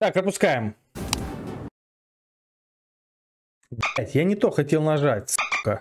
Так, пропускаем. Блять, я не то хотел нажать, сука.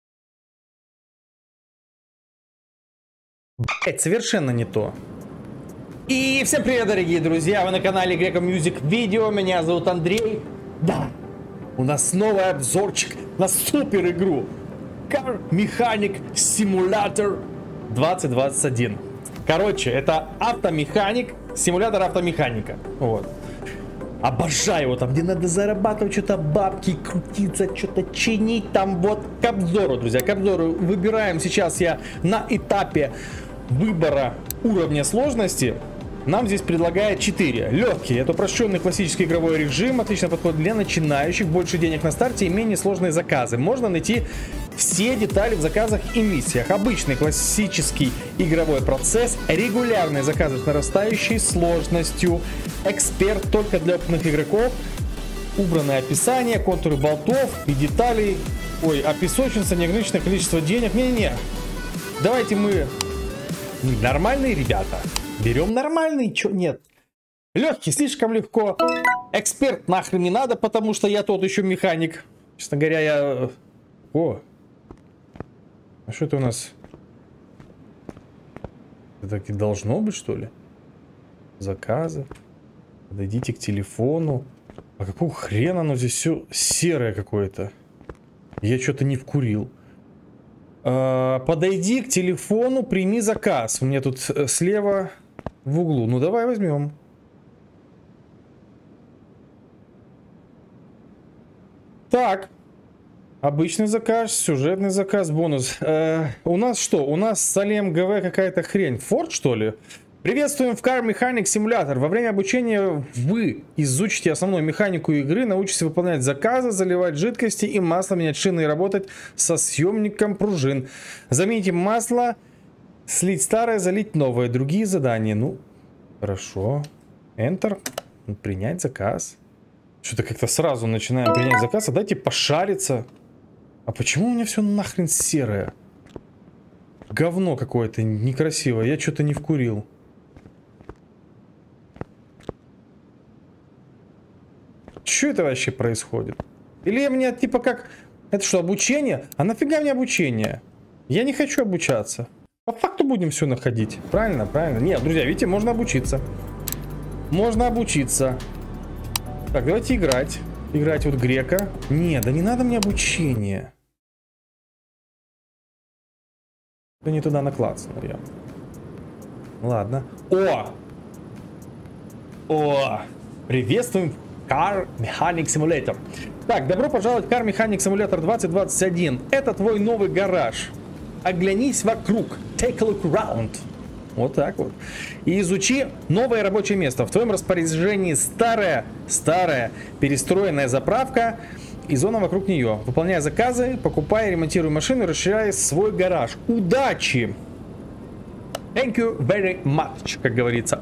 Блять, совершенно не то. И всем привет, дорогие друзья, вы на канале Greco Music Video, меня зовут Андрей. Да, у нас новый обзорчик на супер игру Car Mechanic Simulator 2021. Короче, это автомеханик, симулятор автомеханика. Вот. Обожаю его, там где надо зарабатывать что-то бабки, крутиться, что-то чинить, там вот к обзору, друзья, к обзору. Выбираем сейчас я на этапе выбора уровня сложности. Нам здесь предлагает 4. Легкий, это упрощенный классический игровой режим, отлично подходит для начинающих, больше денег на старте и менее сложные заказы. Можно найти все детали в заказах и миссиях. Обычный классический игровой процесс, регулярные заказы с нарастающей сложностью, эксперт только для опытных игроков, убранное описание, контуры болтов и деталей. Ой, а песочница, неограниченное количество денег. Не-не-не, давайте мы нормальные ребята. Берем нормальный, чё нет. Легкий, слишком легко. Эксперт нахрен не надо, потому что я тот еще механик. Честно говоря, я... О! А что это у нас? Это так и должно быть, что ли? Заказы. Подойдите к телефону. А какого хрена оно здесь все серое какое-то? Я что-то не вкурил. Подойди к телефону, прими заказ. У меня тут слева... в углу. Ну давай возьмем. Так. Обычный заказ, сюжетный заказ, бонус. У нас что? У нас с Салем ГВ какая-то хрень. Форд, что ли? Приветствуем в Car Mechanic Simulator. Во время обучения вы изучите основную механику игры, научитесь выполнять заказы, заливать жидкости и масло, менять шины и работать со съемником пружин. Замените масло. Слить старое, залить новое. Другие задания. Ну, хорошо. Enter. Принять заказ. Что-то как-то сразу начинаем принять заказ. А дайте пошариться. А почему у меня все нахрен серое? Говно какое-то некрасивое. Я что-то не вкурил. Что это вообще происходит? Или мне типа как... Это что, обучение? А нафига мне обучение? Я не хочу обучаться. По факту будем все находить. Правильно, правильно. Нет, друзья, видите, можно обучиться. Можно обучиться. Так, давайте играть. Играть вот Грека. Нет, да не надо мне обучение. Да не туда наклацал, наверное. Ладно. О! О! Приветствуем Car Mechanic Simulator. Так, добро пожаловать в Car Mechanic Simulator 2021. Это твой новый гараж. Оглянись вокруг. Take a look around. Вот так вот. И изучи новое рабочее место. В твоем распоряжении старая перестроенная заправка и зона вокруг нее. Выполняй заказы, покупай, ремонтируй машины, расширяй свой гараж. Удачи! Thank you very much, как говорится.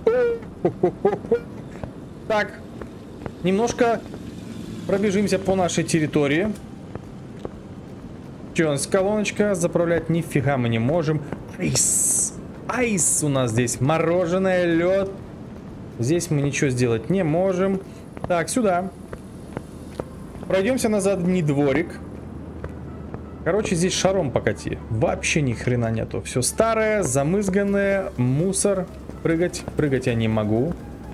Так, немножко пробежимся по нашей территории. Что у нас колоночка? Заправлять нифига мы не можем. Айс. Айс у нас здесь. Мороженое, лед. Здесь мы ничего сделать не можем. Так, сюда. Пройдемся на задний дворик. Короче, здесь шаром покати. Вообще ни хрена нету. Все старое, замызганное, мусор. Прыгать я не могу.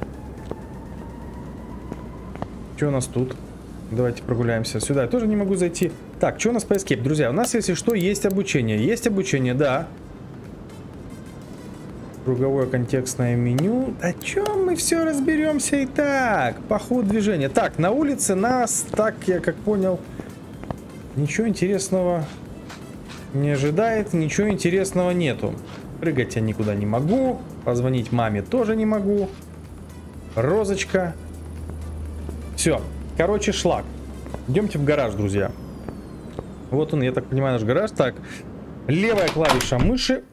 Что у нас тут? Давайте прогуляемся. Сюда я тоже не могу зайти. Так, что у нас по Escape? Друзья, у нас, если что, есть обучение. Есть обучение, да. Круговое контекстное меню. О чем мы все разберемся и так? По ходу движения. Так, на улице нас, так я как понял, ничего интересного не ожидает. Ничего интересного нету. Прыгать я никуда не могу. Позвонить маме тоже не могу. Розочка. Все. Короче, шлак. Идемте в гараж, друзья. Вот он, я так понимаю, наш гараж. Так, левая клавиша мыши.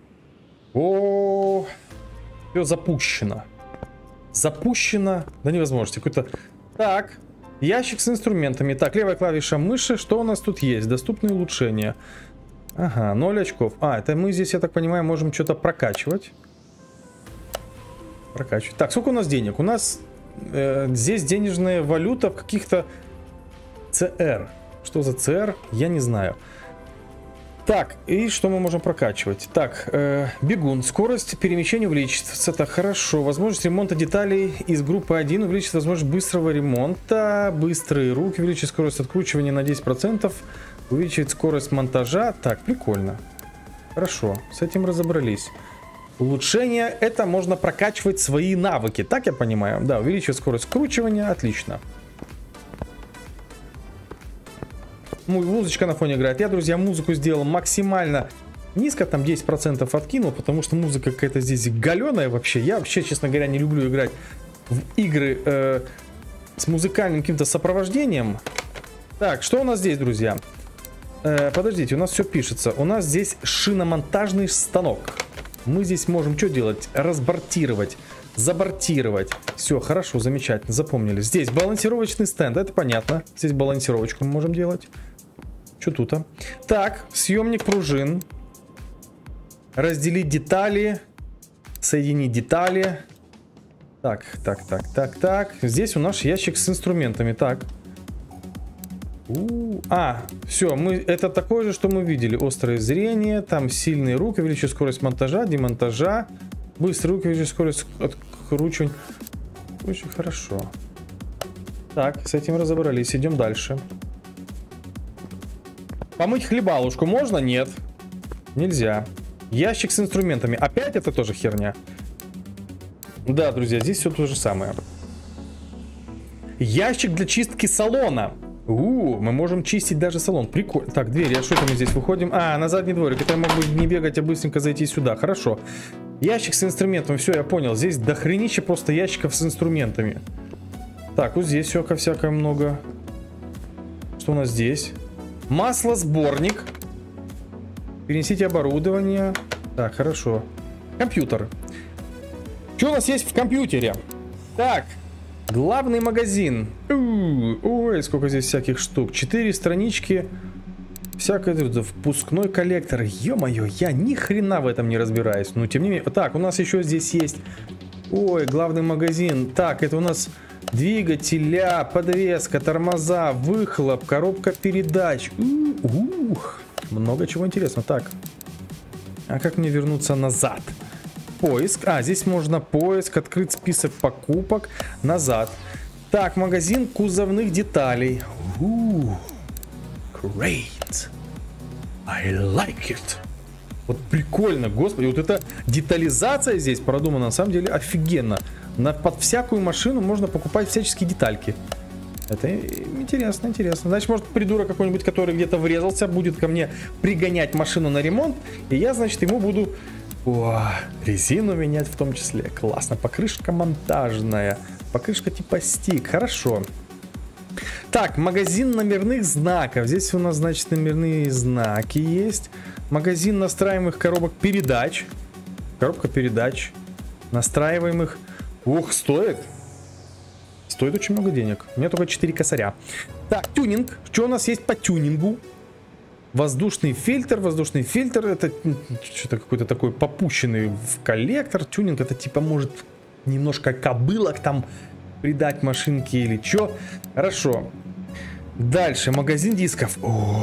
О, все запущено. Запущено. Да невозможно. Какой-то... Так, ящик с инструментами. Так, левая клавиша мыши. Что у нас тут есть? Доступные улучшения. Ага, 0 очков. А, это мы здесь, я так понимаю, можем что-то прокачивать. Так, сколько у нас денег? У нас здесь денежная валюта в каких-то CR. Что за CR? Я не знаю. Так, и что мы можем прокачивать? Так, бегун. Скорость перемещения увеличится. Это хорошо. Возможность ремонта деталей из группы 1 увеличит возможность быстрого ремонта. Быстрые руки увеличит скорость откручивания на 10%. Увеличивает скорость монтажа. Так, прикольно. Хорошо, с этим разобрались. Улучшение. Это можно прокачивать свои навыки. Так я понимаю? Да, увеличивает скорость скручивания. Отлично. Музычка на фоне играет. Я, друзья, музыку сделал максимально низко, там 10% откинул, потому что музыка какая-то здесь галеная вообще. Я вообще, честно говоря, не люблю играть в игры с музыкальным каким-то сопровождением. Так, что у нас здесь, друзья? Подождите, у нас все пишется. У нас здесь шиномонтажный станок. Мы здесь можем что делать? Разбортировать, забортировать. Все, хорошо, замечательно, запомнили. Здесь балансировочный стенд, это понятно. Здесь балансировочку мы можем делать. Что тут, а? Так, съемник пружин. Разделить детали. Соединить детали. Так. Здесь у нас ящик с инструментами. Так. Все, это такое же, что мы видели. Острое зрение, там сильные руки, увеличивает скорость монтажа, демонтажа. Быстрые руки, увеличивает скорость откручивания. Очень хорошо. Так, с этим разобрались. Идем дальше. Помыть хлебалушку можно? Нет. Нельзя. Ящик с инструментами. Опять это тоже херня. Да, друзья, здесь все то же самое. Ящик для чистки салона. Мы можем чистить даже салон. Прикольно. Так, двери. А что это мы здесь выходим? На задний дворик. Это я могу не бегать, а быстренько зайти сюда. Хорошо. Ящик с инструментами. Все, я понял. Здесь дохренище просто ящиков с инструментами. Так, вот здесь все всякое много. Что у нас здесь? Маслосборник. Перенесите оборудование. Так, хорошо. Компьютер. Что у нас есть в компьютере? Так. Главный магазин. Ой, сколько здесь всяких штук. 4 странички. Всякое. Впускной коллектор. Ё-моё, я ни хрена в этом не разбираюсь. Но тем не менее. Так, у нас еще здесь есть. Ой, главный магазин. Так, это у нас двигателя, подвеска, тормоза, выхлоп, коробка передач. Много чего интересного. Так. А как мне вернуться назад? Поиск. Здесь можно поиск, открыть список покупок, назад. Так, магазин кузовных деталей. Great. I like it. Вот прикольно, господи, вот эта детализация здесь продумана, на самом деле офигенно. Под всякую машину можно покупать всяческие детальки. Это интересно, интересно. Значит, может, придурок какой-нибудь, который где-то врезался, будет ко мне пригонять машину на ремонт, и я, значит, ему буду... резину менять в том числе. Классно. Покрышка монтажная. Покрышка типа стик. Хорошо. Так, магазин номерных знаков. Здесь у нас, значит, номерные знаки есть. Магазин настраиваемых коробок передач. Коробка передач. Настраиваемых. Стоит. Стоит очень много денег. У меня только 4 косаря. Так, тюнинг. Что у нас есть по тюнингу? Воздушный фильтр это что-то какой-то такой попущенный в коллектор. Тюнинг это типа может немножко кобылок там придать машинке или что. Хорошо. Дальше магазин дисков.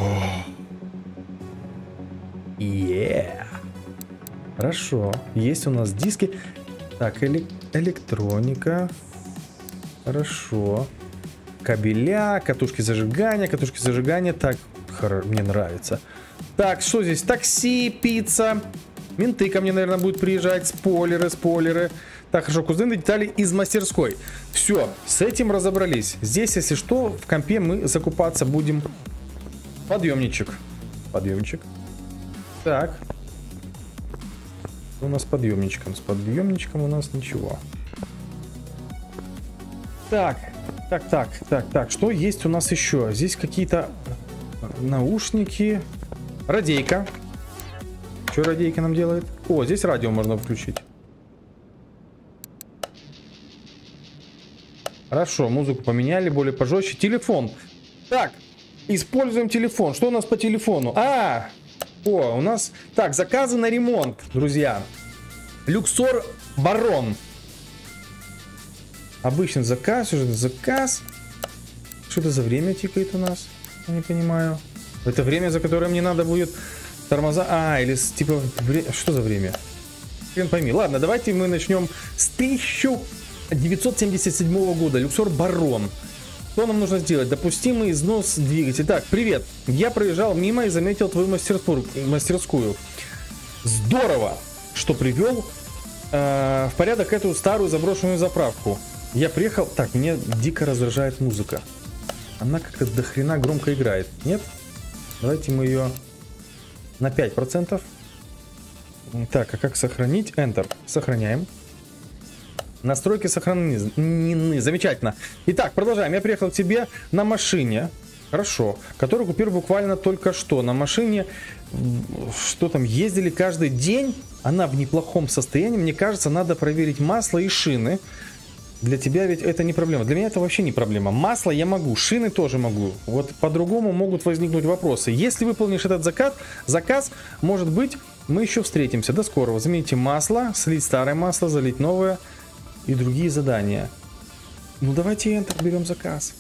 Хорошо. Есть у нас диски. Так, электроника. Хорошо. Кабеля, катушки зажигания. Так, мне нравится. Так, что здесь? Такси, пицца. Менты ко мне, наверное, будут приезжать. Спойлеры. Так, хорошо, кузовные детали из мастерской. Все, с этим разобрались. Здесь, если что, в компе мы закупаться будем. Подъемничек. Так. Что у нас с подъемничком? С подъемничком у нас ничего. Так. Что есть у нас еще? Здесь какие-то наушники. Радейка. Что радейка нам делает? Здесь радио можно включить. Хорошо, музыку поменяли, более пожестче. Телефон. Так, используем телефон. Что у нас по телефону? У нас... Так, заказы на ремонт, друзья. Люксор Барон. Обычный заказ, уже заказ. Что это за время тикает у нас? Я не понимаю. Это время, за которое мне надо будет тормоза... А, или типа... Что за время? Хрен пойми. Ладно, давайте мы начнем с 1977 года. Люксор Барон. Что нам нужно сделать? Допустимый износ двигателя. Так, привет. Я проезжал мимо и заметил твою мастерскую. Здорово, что привел в порядок эту старую заброшенную заправку. Я приехал... Так, меня дико раздражает музыка. Она как-то до хрена громко играет. Нет? Давайте мы ее на 5%. Так, а как сохранить? Enter. Сохраняем. Настройки сохранены. Замечательно. Итак, продолжаем. Я приехал к тебе на машине. Хорошо. Которую купил буквально только что. На машине, что там, ездили каждый день. Она в неплохом состоянии. Мне кажется, надо проверить масло и шины. Для тебя ведь это не проблема. Для меня это вообще не проблема. Масло я могу, шины тоже могу. Вот по-другому могут возникнуть вопросы. Если выполнишь этот заказ, может быть, мы еще встретимся. До скорого. Замените масло, слить старое масло, залить новое и другие задания. Ну давайте Enter, берем заказ.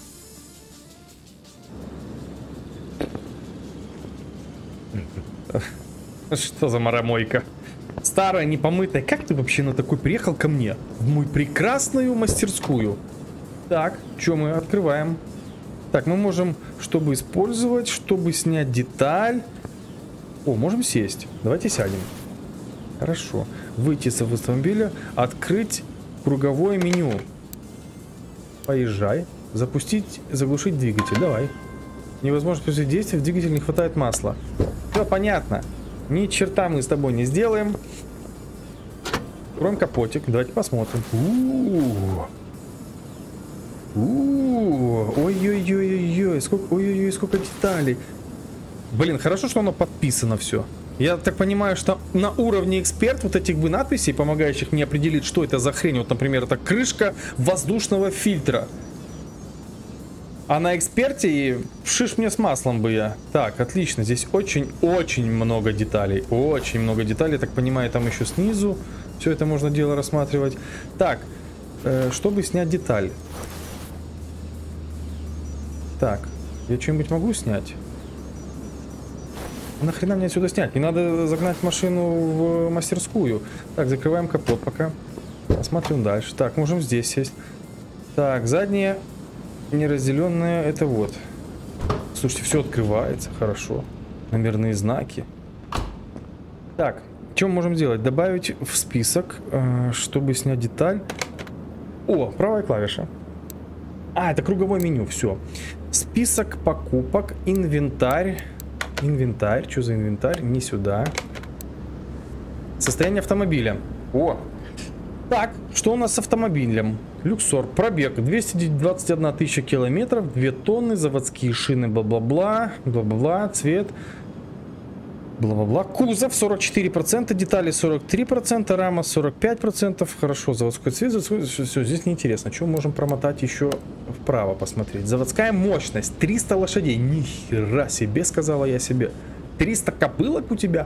Что за марамойка? Старая, непомытая. Как ты вообще на такой приехал ко мне? В мою прекрасную мастерскую. Так, что мы открываем? Так, мы можем, чтобы использовать, чтобы снять деталь. О, можем сесть. Давайте сядем. Хорошо. Выйти из автомобиля, открыть круговое меню. Поезжай. Запустить, заглушить двигатель. Давай. Невозможно после действия, в двигателе не хватает масла. Все понятно. Ни черта мы с тобой не сделаем. Откроем капотик. Давайте посмотрим. Ой-ой-ой-ой-ой. Ой-ой-ой, сколько деталей. Блин, хорошо, что оно подписано все. Я так понимаю, что на уровне эксперт вот этих бы надписей, помогающих мне определить, что это за хрень. Вот, например, это крышка воздушного фильтра. А на эксперте и шиш мне с маслом бы я. Так, отлично. Здесь очень-очень много деталей. Очень много деталей. Так понимаю, там еще снизу все это можно дело рассматривать. Так, чтобы снять деталь. Так, я что-нибудь могу снять? Нахрена мне отсюда снять? Не надо загнать машину в мастерскую. Так, закрываем капот пока. Посмотрим дальше. Так, можем здесь сесть. Так, задние... Неразделенное это вот. Слушайте, все открывается, хорошо. Номерные знаки. Так, что мы можем делать? Добавить в список, чтобы снять деталь. О, правая клавиша. А, это круговое меню, все. Список покупок, инвентарь. Инвентарь, что за инвентарь? Не сюда. Состояние автомобиля. О! Так, что у нас с автомобилем? Люксор, пробег 221 тысяча километров, 2 тонны, заводские шины, бла-бла-бла, бла-бла-бла, цвет, бла-бла-бла, кузов 44%, детали 43%, рама 45%, хорошо, заводской цвет, все, здесь неинтересно, что мы можем промотать еще вправо посмотреть. Заводская мощность 300 лошадей, нихера себе, сказала я себе, 300 кобылок у тебя.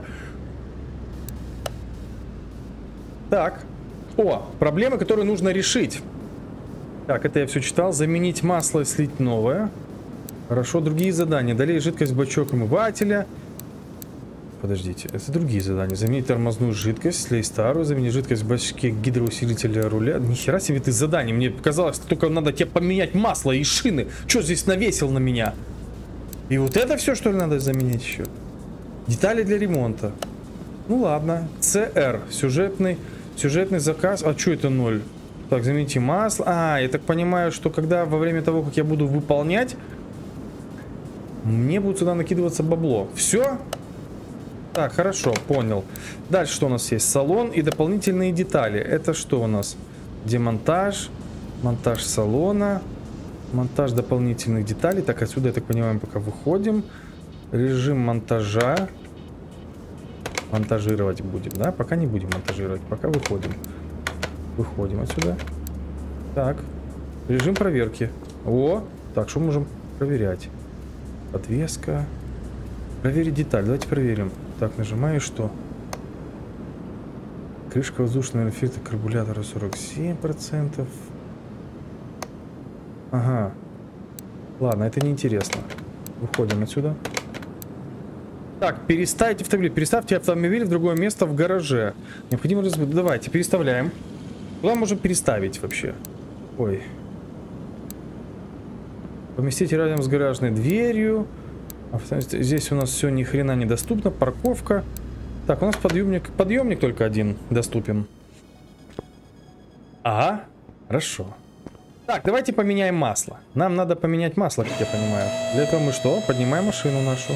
Так, о, проблемы, которые нужно решить. Так, это я все читал. Заменить масло и слить новое. Хорошо, другие задания. Долей жидкость в бачок омывателя. Подождите, это другие задания. Заменить тормозную жидкость, слей старую. Заменить жидкость в бачке гидроусилителя руля. Нихера себе ты задание. Мне показалось, что только надо тебе поменять масло и шины. Что здесь навесил на меня? И вот это все, что ли, надо заменить еще? Детали для ремонта. Ну ладно. CR. Сюжетный заказ. А что это 0? Так, замените масло. А, я так понимаю, что когда во время того, как я буду выполнять, мне будет сюда накидываться бабло. Все? Так, хорошо, понял. Дальше что у нас есть? Салон и дополнительные детали. Это что у нас? Демонтаж, монтаж салона, монтаж дополнительных деталей. Так, отсюда, я так понимаю, пока выходим. Режим монтажа. Монтажировать будем, да? Пока не будем монтажировать, пока выходим. Выходим отсюда. Так. Режим проверки. О! Так, что можем проверять? Подвеска. Проверить деталь. Давайте проверим. Так, нажимаю, что? Крышка воздушного фильтра карбюратора 47%. Ага. Ладно, это неинтересно. Выходим отсюда. Так, переставьте автомобиль в другое место в гараже. Необходимо Давайте, переставляем. Куда можем переставить вообще? Ой. Поместите рядом с гаражной дверью. Здесь у нас все ни хрена недоступно. Парковка. Так, у нас подъемник только один доступен. Ага, хорошо. Так, давайте поменяем масло. Нам надо поменять масло, как я понимаю. Для этого мы что? Поднимаем машину нашу.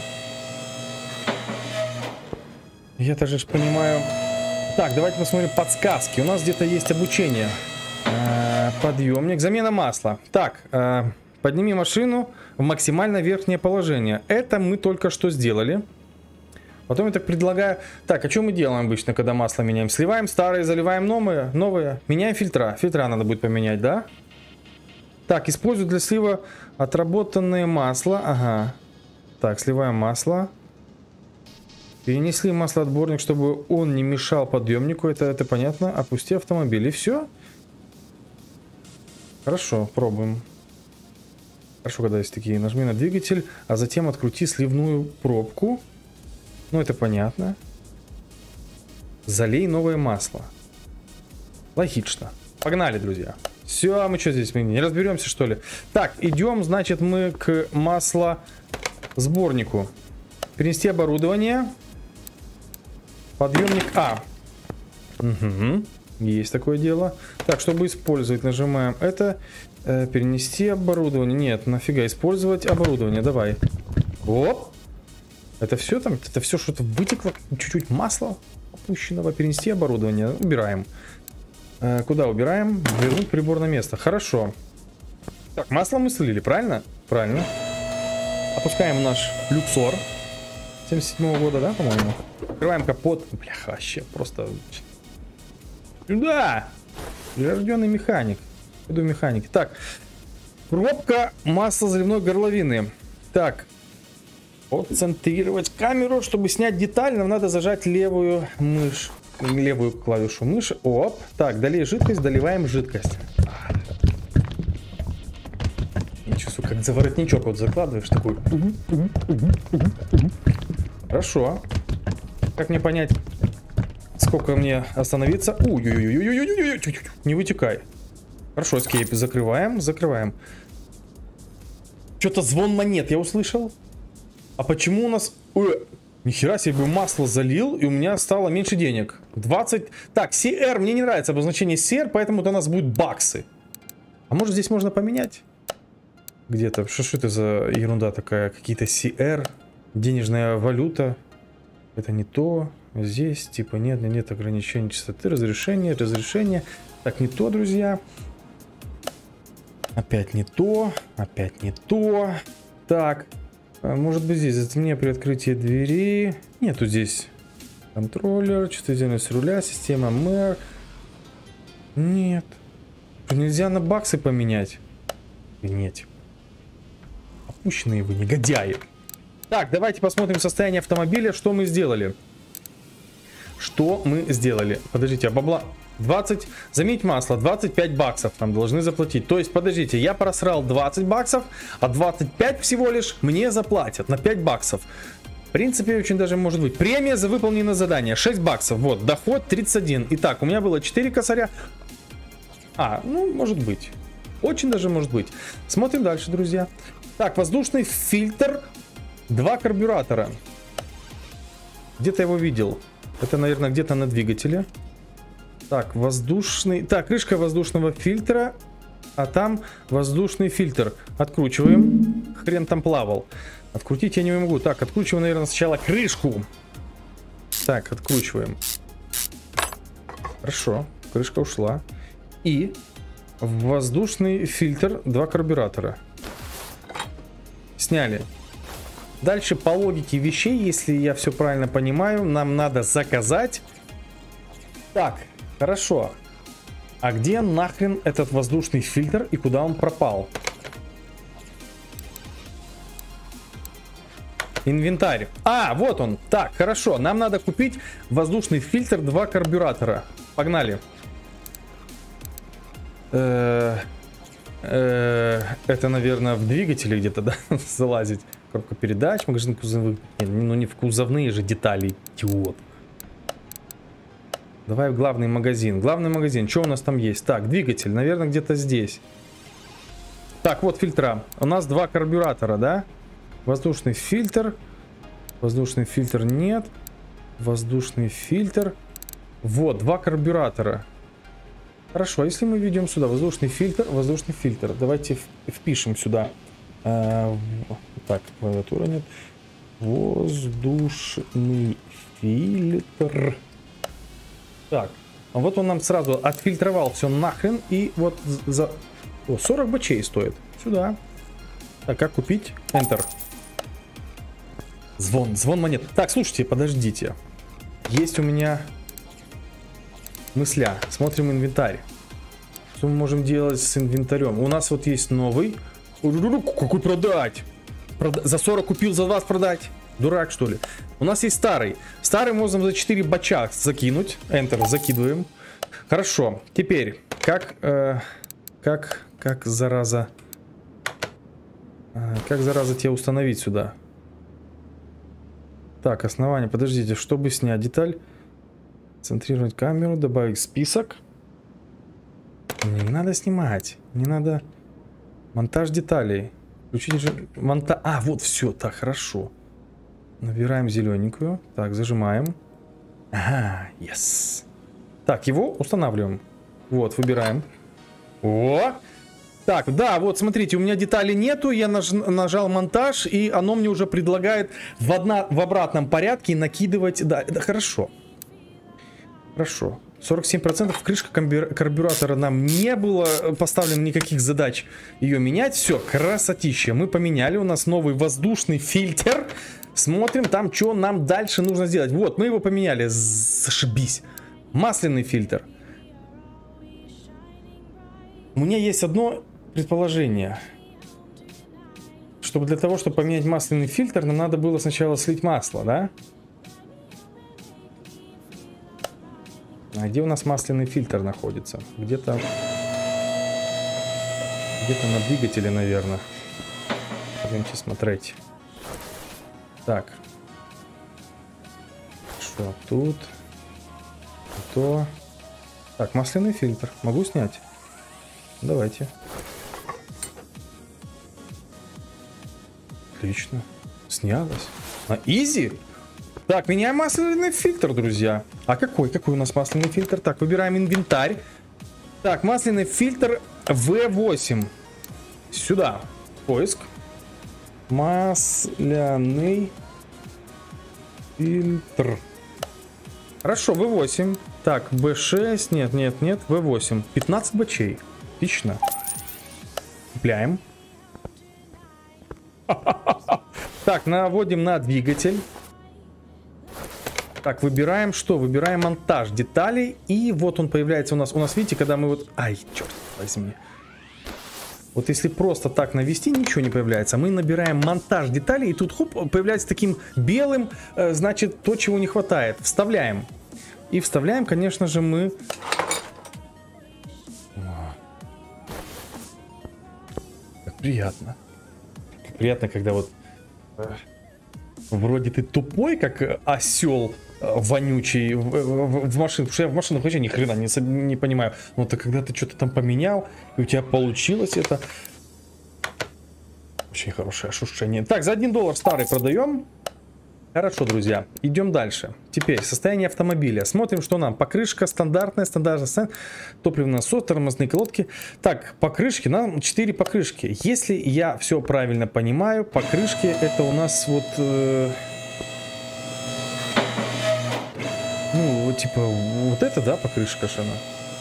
Я тоже понимаю. Так, давайте посмотрим подсказки. У нас где-то есть обучение. Подъемник. Замена масла. Так, подними машину в максимально верхнее положение. Это мы только что сделали. Потом я так предлагаю... Так, а что мы делаем обычно, когда масло меняем? Сливаем старые, заливаем новые. Меняем фильтра. Фильтра надо будет поменять, да? Так, использую для слива отработанное масло. Ага. Так, сливаем масло. Перенесли маслоотборник, чтобы он не мешал подъемнику. Это понятно. Опусти автомобиль. И все. Хорошо, пробуем. Хорошо, когда есть такие. Нажми на двигатель, а затем открути сливную пробку. Ну, это понятно. Залей новое масло. Логично. Погнали, друзья. Все, а мы что здесь? Мы не разберемся, что ли? Так, идем, значит, мы к маслосборнику. Перенести оборудование. Подъемник А. Угу. Есть такое дело. Так, чтобы использовать, нажимаем это. Перенести оборудование. Нет, нафига использовать оборудование. Давай. Оп. Это все там? Это все что-то вытекло? Чуть-чуть масла опущенного. Перенести оборудование. Убираем. Куда убираем? Вернуть прибор на место. Хорошо. Так, масло мы слили, правильно? Правильно. Опускаем наш люксор. 77-го года, да, по-моему? Открываем капот. Бляха, вообще просто... Сюда! Прирожденный механик. Иду механик. Так. Пробка маслозаливной горловины. Так. Отцентрировать камеру. Чтобы снять деталь, нам надо зажать левую клавишу мыши. Оп. Так, долей жидкость, доливаем жидкость. Я чувствую, как за воротничок вот закладываешь такой. Хорошо. Как мне понять, сколько мне остановиться? Не вытекай. Хорошо, эскейп. Закрываем. Что-то звон монет я услышал. А почему у нас... Нихера себе, масло залил, и у меня стало меньше денег. 20... Так, CR, мне не нравится обозначение CR, поэтому у нас будут баксы. А может здесь можно поменять? Где-то. Что это за ерунда такая? Какие-то CR, денежная валюта. Это не то. Здесь типа нет ограничений частоты, разрешение. Так, не то, друзья. Опять не то. Так. Может быть здесь затемнение при открытии двери. Нету здесь. Контроллер, чувствительность руля, система мэр. Нет. Нельзя на баксы поменять. Нет. Опущенные вы негодяи. Так, давайте посмотрим состояние автомобиля. Что мы сделали? Подождите, а бабла... 20, заменить масло, 25 баксов нам должны заплатить. То есть, подождите, я просрал 20 баксов, а 25 всего лишь мне заплатят на 5 баксов. В принципе, очень даже может быть. Премия за выполненное задание 6 баксов. Вот, доход 31. Итак, у меня было 4 косаря. Ну, может быть. Очень даже может быть. Смотрим дальше, друзья. Так, воздушный фильтр. 2 карбюратора. Где-то его видел. Это, наверное, где-то на двигателе. Так, воздушный... Так, крышка воздушного фильтра. А там воздушный фильтр. Откручиваем. Хрен там плавал. Открутить я не могу. Так, откручиваем, наверное, сначала крышку. Так, откручиваем. Хорошо. Крышка ушла. И в воздушный фильтр 2 карбюратора. Сняли. Дальше по логике вещей, если я все правильно понимаю, нам надо заказать... Так, хорошо. А где нахрен этот воздушный фильтр и куда он пропал? Инвентарь. Вот он. Так, хорошо. Нам надо купить воздушный фильтр 2 карбюратора. Погнали. Это, наверное, в двигателе где-то, да, залазить. Коробка передач, магазин кузовных. Нет, ну не в кузовные же детали, идиот. Давай в главный магазин. Главный магазин, что у нас там есть? Так, двигатель, наверное, где-то здесь. Так, вот фильтра. У нас два карбюратора, да? Воздушный фильтр. Воздушный фильтр нет. Воздушный фильтр. Вот, два карбюратора. Хорошо, если мы ведем сюда воздушный фильтр. Давайте впишем сюда. Так, клавиатура нет. Воздушный фильтр. Так, а вот он нам сразу отфильтровал все нахрен. И вот за... О, 40 бачей стоит. Сюда. Так, как купить? Enter. Звон монет. Так, слушайте, подождите. Есть у меня мысля. Смотрим инвентарь. Что мы можем делать с инвентарем? У нас вот есть новый. Какой продать? За 40 купил, за 20 продать. Дурак, что ли? У нас есть старый. Старый можем за 4 бача закинуть. Enter, закидываем. Хорошо. Теперь, как зараза... Как, зараза, тебя установить сюда? Так, основание. Подождите, чтобы снять деталь. Центрировать камеру, добавить список. Не надо снимать. Не надо... Монтаж деталей. Включить же... Монтаж... А, вот все. Так, хорошо. Набираем зелененькую. Так, зажимаем. Ага, yes. Так, его устанавливаем. Вот, выбираем. О! Так, да, вот смотрите, у меня деталей нету, я нажал монтаж, и оно мне уже предлагает в обратном порядке накидывать. Да, это хорошо. Хорошо. 47%, крышка карбюратора нам не было поставлено никаких задач ее менять. Все, красотища. Мы поменяли, у нас новый воздушный фильтр. Смотрим там, что нам дальше нужно сделать. Вот, мы его поменяли, зашибись. Масляный фильтр. У меня есть одно предположение. Чтобы для того, чтобы поменять масляный фильтр, нам надо было сначала слить масло, да? А где у нас масляный фильтр находится? Где-то на двигателе, наверное. Пойдемте смотреть. Так. Что тут? То. Так, масляный фильтр. Могу снять? Давайте. Отлично. Снялось. На изи? Так, меняем масляный фильтр, друзья. А какой? Какой у нас масляный фильтр? Так, выбираем инвентарь. Так, масляный фильтр V8. Сюда. Поиск. Масляный фильтр. Хорошо, V8. Так, B6. Нет, нет, нет. V8. 15 бачей. Отлично. Купляем. Так, наводим на двигатель. Так, выбираем что? Выбираем монтаж деталей. И вот он появляется у нас. У нас, видите, когда мы вот... Ай, черт возьми. Вот если просто так навести, ничего не появляется. Мы набираем монтаж деталей, и тут хоп, появляется таким белым, значит, то, чего не хватает. Вставляем. И вставляем, конечно же, мы... Как приятно. Как приятно, когда вот... Вроде ты тупой, как осел вонючий в машину. Потому что я в машинах вообще ни хрена не понимаю. Но это когда ты что-то там поменял, и у тебя получилось это. Очень хорошее ощущение. Так, за $1 старый продаем. Хорошо, друзья. Идем дальше. Теперь состояние автомобиля. Смотрим, что нам. Покрышка стандартная, топливный насос, тормозные колодки. Так, покрышки. Нам 4 покрышки. Если я все правильно понимаю, покрышки это у нас вот... ну, вот типа, вот это, да, покрышка шана.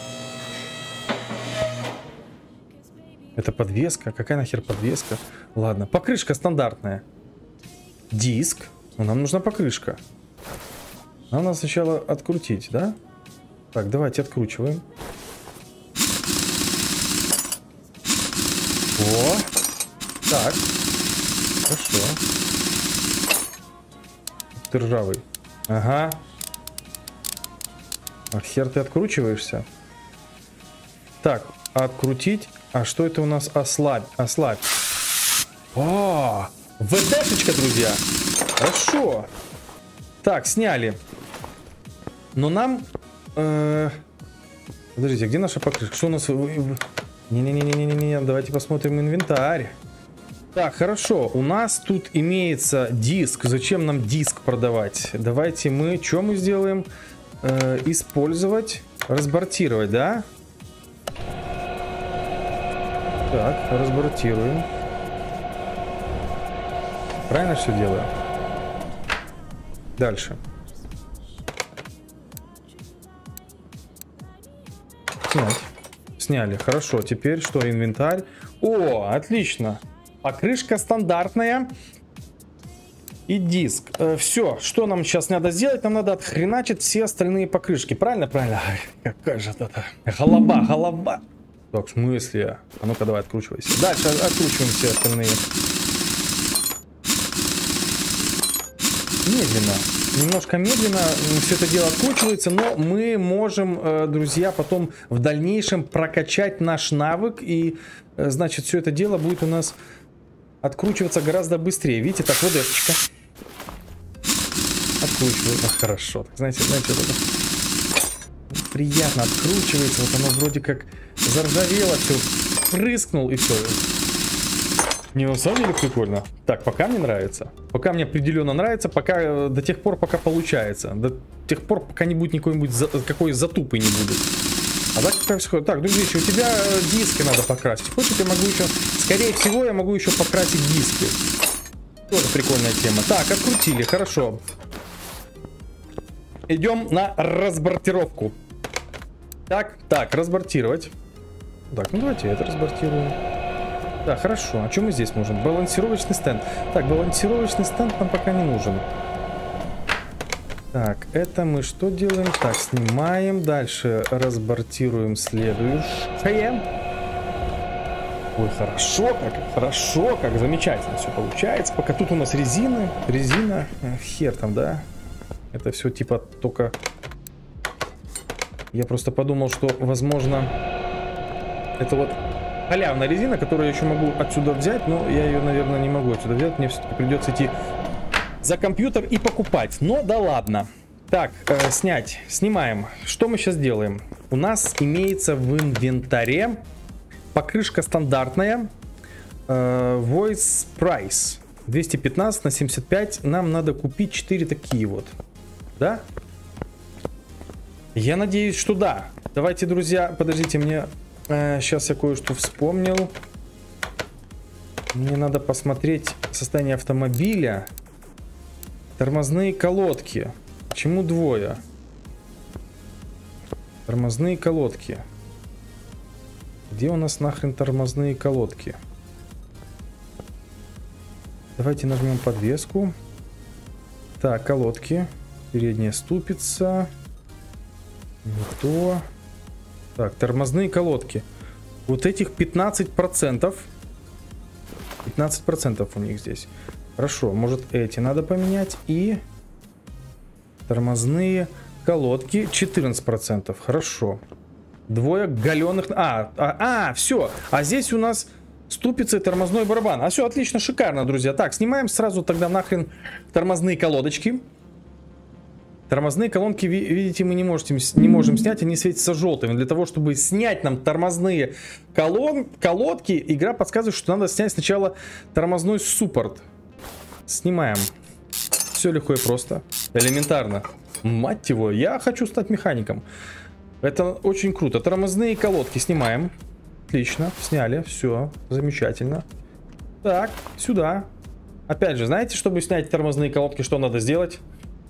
Это подвеска. Какая нахер подвеска? Ладно, покрышка стандартная. Диск. Но нам нужна покрышка. Нам надо сначала открутить, да? Так, давайте откручиваем. О! Так. Хорошо. Ты ржавый. Ага. А хер ты откручиваешься? Так, открутить. А что это у нас? Ослабь. Ослабь. О, ВДшечка, друзья. Хорошо. Так, сняли. Но нам... Подождите, где наша покрышка? Что у нас... Не-не-не-не-не-не, давайте посмотрим инвентарь. Так, хорошо. У нас тут имеется диск. Зачем нам диск продавать? Давайте мы... Что мы сделаем? Использовать. Разбортировать, да? Так, разбортируем. Правильно все делаю? Дальше. Снять. Сняли. Хорошо. Теперь что? Инвентарь. О, отлично. Покрышка стандартная. И диск. Все. Что нам сейчас надо сделать? Нам надо отхреначить все остальные покрышки. Правильно? Правильно. Ай, какая же это? Голова, голова. Так, в смысле? А ну-ка, давай, откручивайся. Дальше откручиваем все остальные. Медленно. Немножко медленно все это дело откручивается, но мы можем, друзья, потом в дальнейшем прокачать наш навык. И, значит, все это дело будет у нас откручиваться гораздо быстрее. Видите, так, вот эшечка. Откручиваю. А, хорошо. Знаете, вот это приятно откручивается. Вот оно вроде как заржавело, все прыскнул и все. Не, на самом деле прикольно. Так, пока мне нравится. Пока мне определенно нравится, пока до тех пор, пока получается. До тех пор, пока не будет какой затупы не будет. А так как все. Так, друзья, у тебя диски надо покрасить. Хочешь, я могу еще. Скорее всего, я могу еще покрасить диски. Тоже прикольная тема. Так, открутили, хорошо. Идем на разбортировку. Так, разбортировать. Так, ну давайте это разбортируем. Да, хорошо. А что мы здесь можем? Балансировочный стенд. Так, балансировочный стенд нам пока не нужен. Так, это мы что делаем? Так, снимаем. Дальше разбортируем следующее. Ой, хорошо, как замечательно все получается. Пока тут у нас резина, хер там, да? Это все типа только... Я просто подумал, что, возможно, это вот халявная резина, которую я еще могу отсюда взять, но я ее, наверное, не могу отсюда взять. Мне все-таки придется идти за компьютер и покупать. Но да ладно. Так, снять. Снимаем. Что мы сейчас делаем? У нас имеется в инвентаре покрышка стандартная. Voice Price. 215 на 75. Нам надо купить 4 такие вот. Да? Я надеюсь, что да. Давайте, друзья, подождите, мне... Сейчас я кое-что вспомнил. Мне надо посмотреть состояние автомобиля. Тормозные колодки. Почему двое? Тормозные колодки. Где у нас нахрен тормозные колодки? Давайте нажмем подвеску. Так, колодки. Передняя ступица. Не то. Так, тормозные колодки. Вот этих 15%. 15% у них здесь. Хорошо, может эти надо поменять. И тормозные колодки 14%. Хорошо. Двое галеных... все. А здесь у нас ступица и тормозной барабан. А все, отлично, шикарно, друзья. Так, снимаем сразу тогда нахрен тормозные колодочки. Тормозные колонки, видите, мы не можем снять, они светятся желтыми. Для того, чтобы снять нам тормозные колодки, игра подсказывает, что надо снять сначала тормозной суппорт. Снимаем. Все легко и просто. Элементарно. Мать его, я хочу стать механиком. Это очень круто. Тормозные колодки снимаем. Отлично, сняли, все, замечательно. Так, сюда. Опять же, знаете, чтобы снять тормозные колодки, что надо сделать?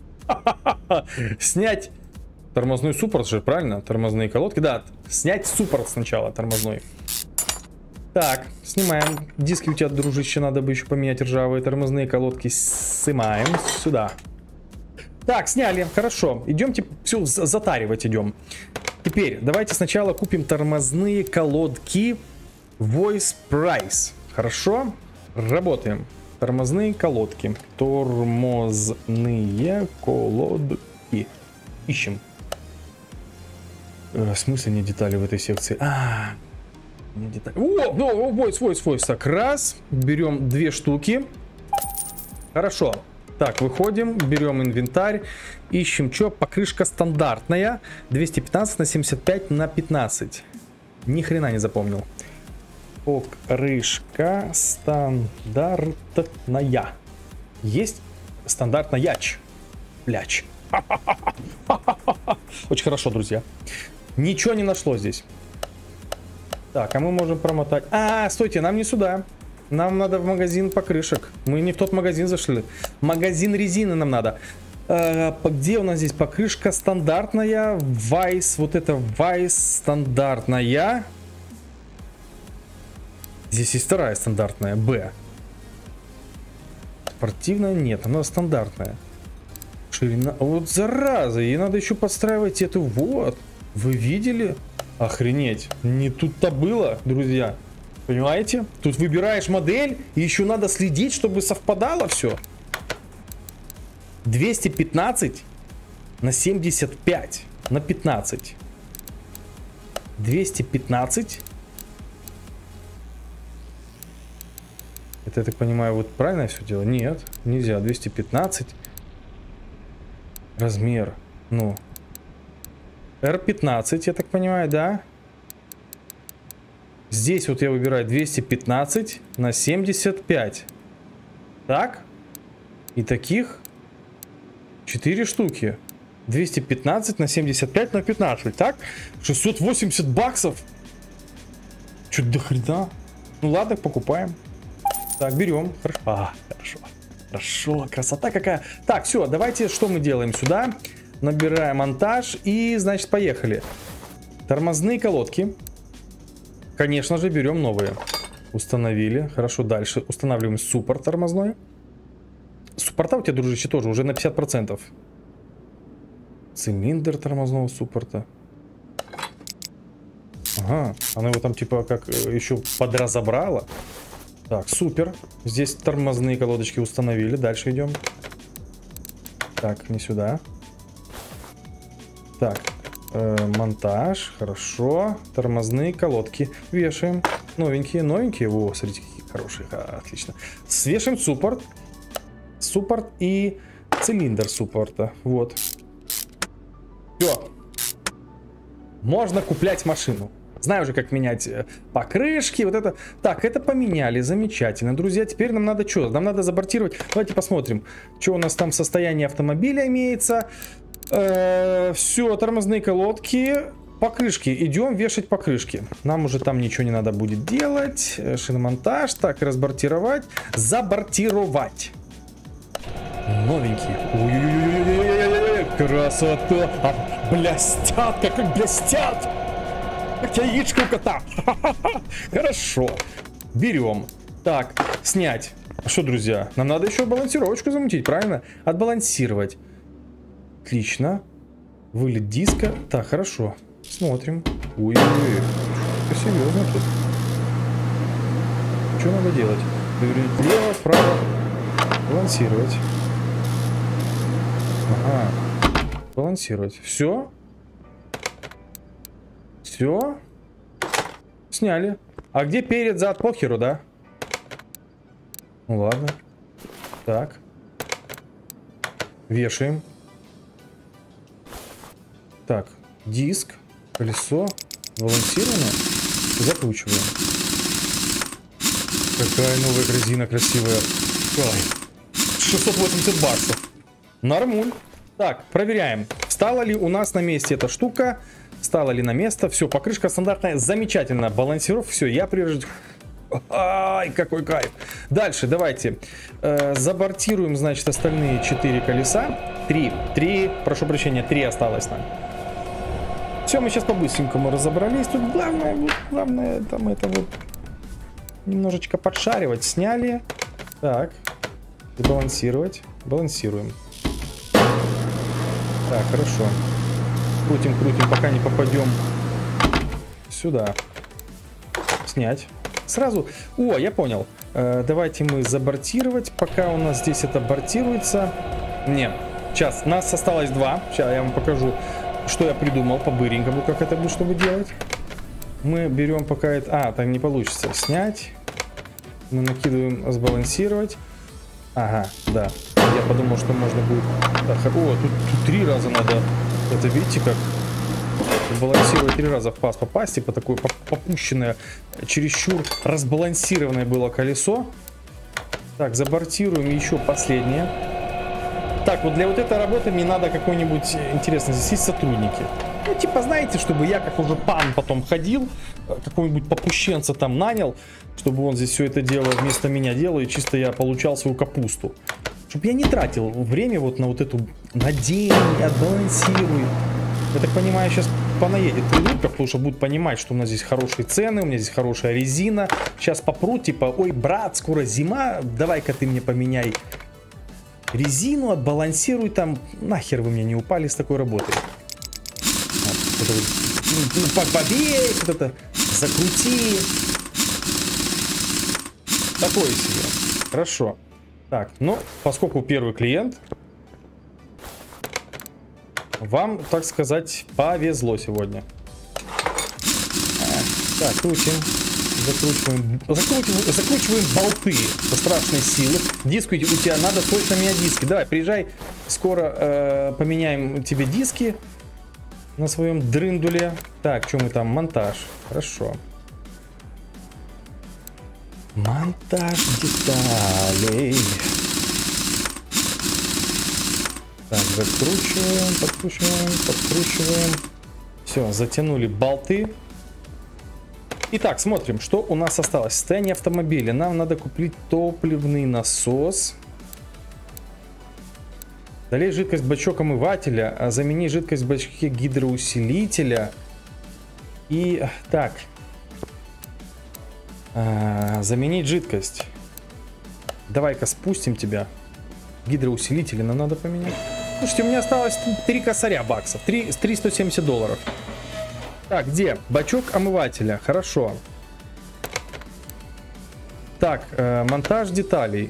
Снять тормозной суппорт же, правильно? Тормозные колодки, да, снять суппорт сначала тормозной. Так, снимаем. Диски у тебя, дружище, надо бы еще поменять ржавые. Тормозные колодки снимаем сюда. Так, сняли, хорошо. Идемте, все затаривать идем. Теперь давайте сначала купим тормозные колодки Voice Price. Хорошо, работаем. Тормозные колодки. Тормозные колодки. Ищем. В смысле нет деталей в этой секции? О, свой. Так, раз. Берем 2 штуки. Хорошо. Так, выходим, берем инвентарь. Ищем, что? Покрышка стандартная. 215 на 75 на 15. Ни хрена не запомнил. Покрышка стандартная. Есть стандартная. Бляч. Очень хорошо, друзья. Ничего не нашло здесь. Так, а мы можем промотать. Стойте, нам не сюда. Нам надо в магазин покрышек. Мы не в тот магазин зашли. Магазин резины нам надо. Где у нас здесь покрышка стандартная? Вайс. Вот это Вайс стандартная. Здесь есть вторая стандартная. Б. Спортивная нет, она стандартная. Ширина. Вот зараза. Ей надо еще подстраивать эту. Вот. Вы видели? Охренеть. Не тут-то было, друзья. Понимаете? Тут выбираешь модель, и еще надо следить, чтобы совпадало все. 215 на 75 на 15. 215. Это, я так понимаю, вот правильно я все делаю? Нет, нельзя. 215. Размер. Ну. R15, я так понимаю, да? Здесь вот я выбираю 215 на 75. Так. И таких 4 штуки. 215 на 75 на 15. Так. 680 баксов. Что-то до хрена. Ну ладно, покупаем. Так, берем. Хорошо. Хорошо. Красота какая. Так, все, давайте, что мы делаем сюда? Набираем монтаж и, значит, поехали. Тормозные колодки. Конечно же, берем новые. Установили. Хорошо, дальше устанавливаем суппорт тормозной. Суппорта у тебя, дружище, тоже уже на 50%. Цилиндр тормозного суппорта. Ага, она его там типа как еще подразобрала. Так, супер. Здесь тормозные колодочки установили. Дальше идем. Так, не сюда. Так, монтаж. Хорошо. Тормозные колодки вешаем. Новенькие, новенькие. Во, смотрите, какие хорошие. Отлично. Свешаем суппорт. Суппорт и цилиндр суппорта. Вот. Все. Можно куплять машину. Знаю уже, как менять покрышки. Вот это. Так, это поменяли. Замечательно. Друзья, теперь нам надо что? Нам надо забортировать. Давайте посмотрим, что у нас там состояние автомобиля имеется. Все, тормозные колодки. Покрышки. Идем вешать покрышки. Нам уже там ничего не надо будет делать. Шиномонтаж. Так, разбортировать. Забортировать. Новенькие. Ой-ой-ой-ой-ой-ой-ой-ой. Красота. Блестят, как блестят. Как яичко у кота. Хорошо. Берем. Так, снять. А что, друзья? Нам надо еще балансировочку замутить, правильно? Отбалансировать. Отлично. Вылет диска. Так, хорошо. Смотрим. Ой-ой-ой. Что серьезно тут? Что надо делать? Повернуть влево, вправо. Балансировать. Ага. Балансировать. Все. Все. Сняли. А где перед, зад, похеру, да? Ну ладно. Так. Вешаем. Так. Диск. Колесо. Балансировано. Закручиваем. Какая новая резина красивая. Ой. 680 баксов. Нормуль. Так, проверяем. Стала ли у нас на месте эта штука? Стала ли на место? Все, покрышка стандартная. Замечательно. Балансировка. Все, я прежде... Ай, какой кайф. Дальше, давайте. Забортируем, значит, остальные 4 колеса. 3, прошу прощения, 3 осталось нам. Все, мы сейчас по-быстренькому разобрались. Тут главное там это вот немножечко подшаривать. Сняли. Так. И балансировать. Балансируем. Так, хорошо. Крутим, пока не попадем сюда. Снять. Сразу. О, я понял. Давайте мы забортировать. Пока у нас здесь это бортируется. Нет. Сейчас. Нас осталось 2. Сейчас я вам покажу, что я придумал по-быренькому, как это будет, чтобы делать. Мы берем пока это... А, так не получится. Снять. Мы накидываем, сбалансировать. Ага, да. Я подумал, что можно будет... Так, о, тут 3 раза надо... Это видите как? Балансировать 3 раза в паз попасть. Типа такое попущенное, чересчур разбалансированное было колесо. Так, забортируем еще последнее. Так, вот для вот этой работы мне надо какой-нибудь... Интересно, здесь есть сотрудники. Ну, типа, знаете, чтобы я как уже пан потом ходил, какого-нибудь попущенца там нанял, чтобы он здесь все это дело вместо меня делал, и чисто я получал свою капусту. Чтобы я не тратил время вот на вот эту надень, отбалансируй. Я так понимаю, сейчас понаедет придурков, потому что будут понимать, что у нас здесь хорошие цены, у меня здесь хорошая резина. Сейчас попрут, типа, ой, брат, скоро зима, давай-ка ты мне поменяй резину, отбалансируй там. Нахер вы мне не упали с такой работой. Побей, вот это, закрути. Такое себе. Хорошо. Так, ну, поскольку первый клиент, вам, так сказать, повезло сегодня. Так, крутим. Закручиваем болты со страшной силы. Диски у тебя надо точно менять диски. Давай, приезжай, скоро поменяем тебе диски на своем дрындуле. Так, что мы там? Монтаж. Хорошо. Монтаж деталей. Так, закручиваем, подкручиваем. Все, затянули болты. Итак, смотрим, что у нас осталось. Состояние автомобиля. Нам надо купить топливный насос. Долей жидкость в бачок омывателя. Замени жидкость в бачке гидроусилителя. И так. Заменить жидкость. Давай-ка спустим тебя. Гидроусилители нам надо поменять. Слушайте, у меня осталось 3 косаря баксов. 370 долларов. Так, где? Бачок омывателя. Хорошо. Так, монтаж деталей.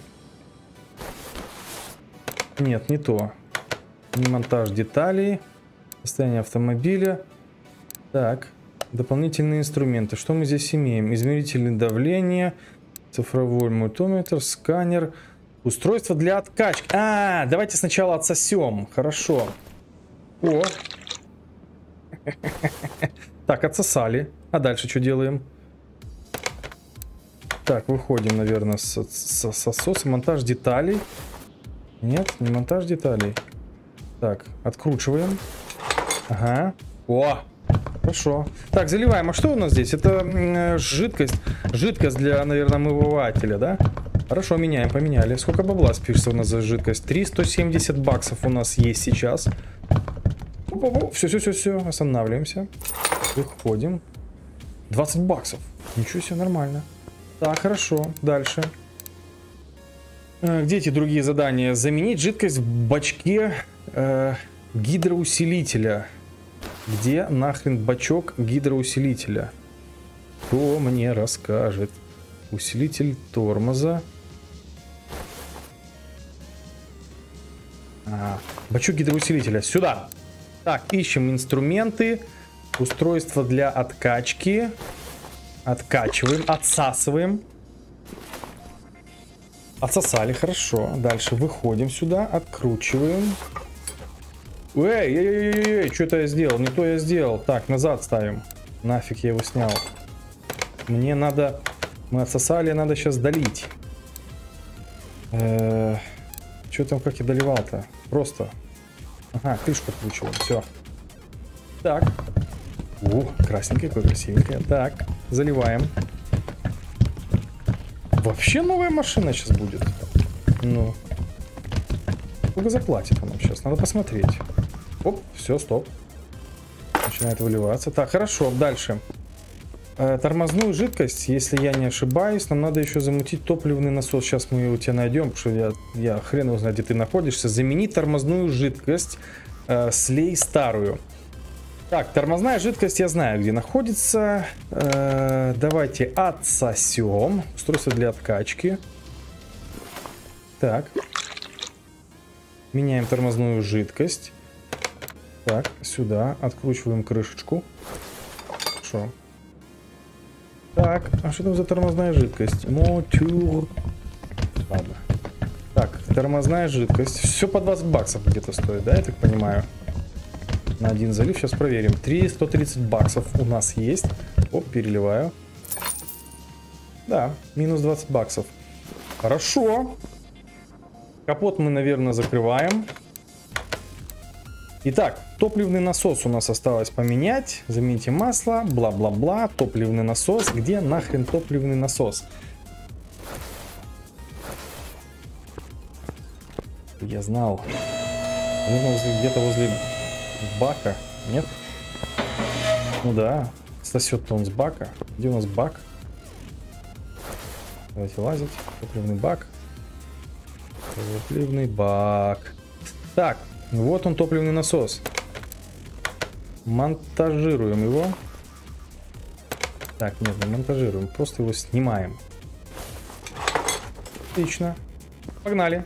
Нет, не то. Не монтаж деталей. Состояние автомобиля. Так, дополнительные инструменты. Что мы здесь имеем? Измеритель давления, цифровой мультиметр, сканер, устройство для откачки. Давайте сначала отсосем. Хорошо. О. Так, отсосали. А дальше что делаем? Так, выходим, наверное, с отсоса. Монтаж деталей. Нет, не монтаж деталей. Так, откручиваем. Ага. О, хорошо. Так, заливаем. А что у нас здесь? Это жидкость. Жидкость для, наверное, омывателя, да? Хорошо, меняем, поменяли. Сколько бабла спишется у нас за жидкость? 370 баксов у нас есть сейчас. Все, останавливаемся. Выходим. 20 баксов. Ничего себе, нормально. Так, хорошо. Дальше. Где эти другие задания? Заменить жидкость в бачке гидроусилителя. Где нахрен бачок гидроусилителя? Кто мне расскажет? Усилитель тормоза. Бачок гидроусилителя. Сюда. Так, ищем инструменты. Устройство для откачки. Откачиваем, отсасываем. Отсосали, хорошо. Дальше выходим сюда, откручиваем. Эй, что это я сделал? Не то я сделал. Так, назад ставим. Нафиг я его снял. Мне надо... Мы отсосали, надо сейчас долить. Что там, как я доливал-то? Просто. Ага, крышку откручиваем, все. Так. Красненькая, какой красивенькая. Так, заливаем. Вообще новая машина сейчас будет. Ну. Сколько заплатит она сейчас? Надо посмотреть. Оп, все, стоп. Начинает выливаться. Так, хорошо, дальше. Тормозную жидкость, если я не ошибаюсь, нам надо еще замутить топливный насос. Сейчас мы его тебе найдем, потому что я хрен его знает, где ты находишься. Заменить тормозную жидкость, слей старую. Так, тормозная жидкость я знаю, где находится. Давайте отсосем. Устройство для откачки. Так. Меняем тормозную жидкость. Так, сюда. Откручиваем крышечку. Хорошо. Так, а что там за тормозная жидкость? Мотюр. Ладно. Так, тормозная жидкость. Все по 20 баксов где-то стоит, да, я так понимаю? На один залив. Сейчас проверим. 130 баксов у нас есть. Оп, переливаю. Да, минус 20 баксов. Хорошо. Капот мы, наверное, закрываем. Итак, топливный насос у нас осталось поменять. Замените масло, бла-бла-бла. Топливный насос. Где нахрен топливный насос? Я знал. Где-то возле бака. Нет? Ну да. Сосет-то он с бака. Где у нас бак? Давайте лазить. Топливный бак. Топливный бак. Так. Вот он, топливный насос. Монтажируем его. Так, нет, не монтажируем. Просто его снимаем. Отлично. Погнали.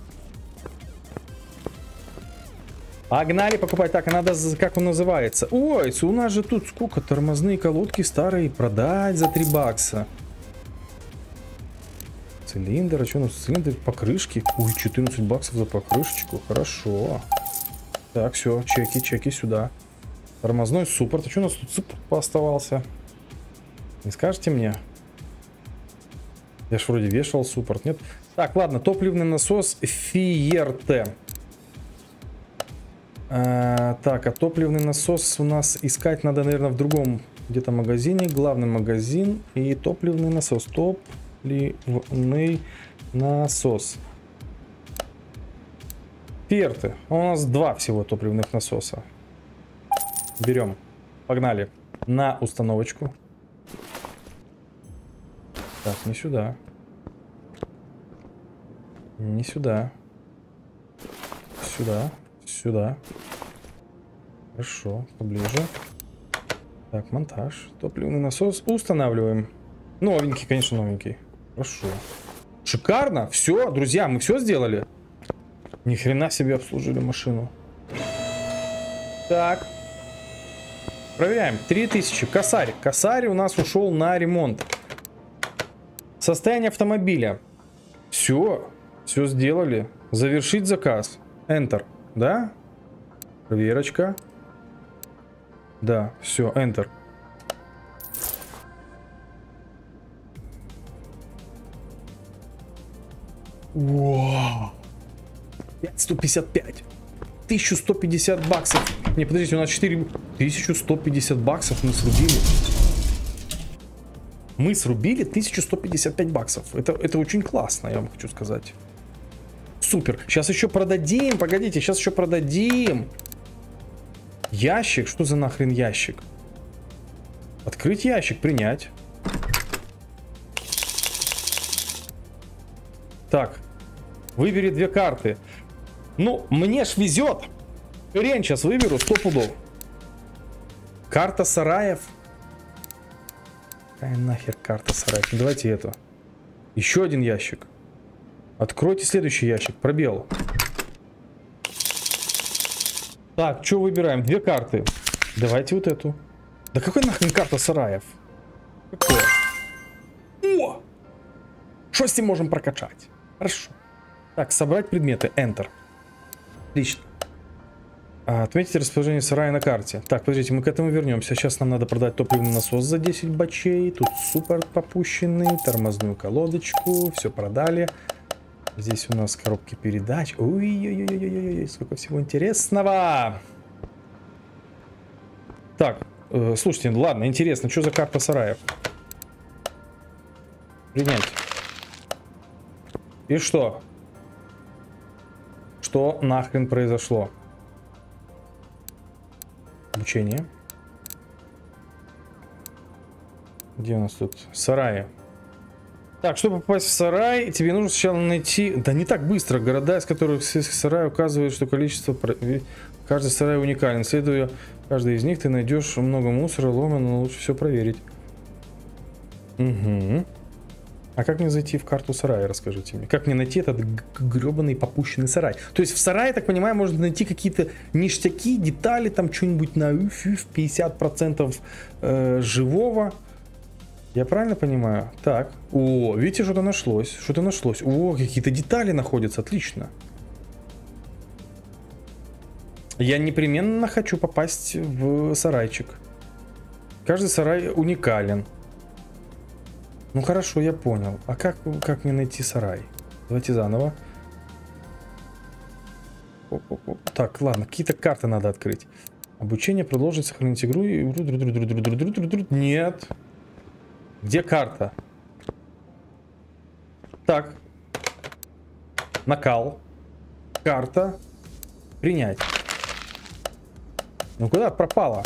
Погнали покупать. Так, а надо, как он называется? Ой, у нас же тут сколько? Тормозные колодки старые продать за 3 бакса. Цилиндр, а что у нас цилиндр? Покрышки. Ой, 14 баксов за покрышечку. Хорошо. Так, все, чеки сюда. Тормозной суппорт. А что у нас тут суппорт пооставался? Не скажете мне? Я ж вроде вешал суппорт, нет? Так, ладно, топливный насос Фиерте. Так, а топливный насос у нас искать надо, наверное, в другом где-то магазине. Главный магазин и топливный насос. Топливный насос. Фиерте. У нас 2 всего топливных насоса. Берем. Погнали. На установочку. Так, не сюда. Не сюда. Сюда. Сюда. Хорошо. Поближе. Так, монтаж. Топливный насос. Устанавливаем. Новенький, конечно, новенький. Хорошо. Шикарно. Все, друзья, мы все сделали. Ни хрена себе обслужили машину. Так. Проверяем. 3000. Косарь. Косарь у нас ушел на ремонт. Состояние автомобиля. Все. Все сделали. Завершить заказ. Enter. Да? Проверочка. Да. Все. Enter. Вау. 155. 1150 баксов. Не, подождите, у нас 4... 1150 баксов мы срубили. Мы срубили 1155 баксов. Это очень классно, я вам хочу сказать. Супер. Сейчас еще продадим. Погодите, сейчас еще продадим. Ящик? Что за нахрен ящик? Открыть ящик, принять. Так. Выбери 2 карты. Ну, мне ж везет. Хрен сейчас выберу 100 пудов. Карта сараев. Какая нахер карта сараев? Ну, давайте эту. Еще один ящик. Откройте следующий ящик. Пробел. Так, что выбираем? 2 карты. Давайте вот эту. Да какой нахрен карта сараев? Какое? О! Что с ним можем прокачать? Хорошо. Так, собрать предметы. Enter. Отлично. Отметьте расположение сарая на карте. Так, подождите, мы к этому вернемся. Сейчас нам надо продать топливный насос за 10 бачей. Тут суппорт попущенный, тормозную колодочку. Все продали. Здесь у нас коробки передач. Ой-ой-ой-ой-ой-ой, сколько всего интересного. Так, слушайте, ладно, интересно, что за карта сараев? Принять. И что? Что нахрен произошло? Обучение. Где у нас тут? Сараи. Так, чтобы попасть в сарай, тебе нужно сначала найти... Да не так быстро. Города, из которых сарай указывают, что количество... Каждый сарай уникален. Следуя каждый из них, ты найдешь много мусора, лома, но лучше все проверить. Угу. А как мне зайти в карту сарая, расскажите мне. Как мне найти этот гребаный попущенный сарай? То есть в сарае, так понимаю, можно найти какие-то ништяки, детали, там что-нибудь на 50% живого. Я правильно понимаю? Так. О, видите, что-то нашлось. Что-то нашлось. О, какие-то детали находятся. Отлично. Я непременно хочу попасть в сарайчик. Каждый сарай уникален. Ну хорошо, я понял. А как мне найти сарай? Давайте заново. Так, ладно, какие-то карты надо открыть. Обучение, продолжить, сохранить игру. Нет. Где карта? Так. Накал. Карта. Принять. Ну куда пропала?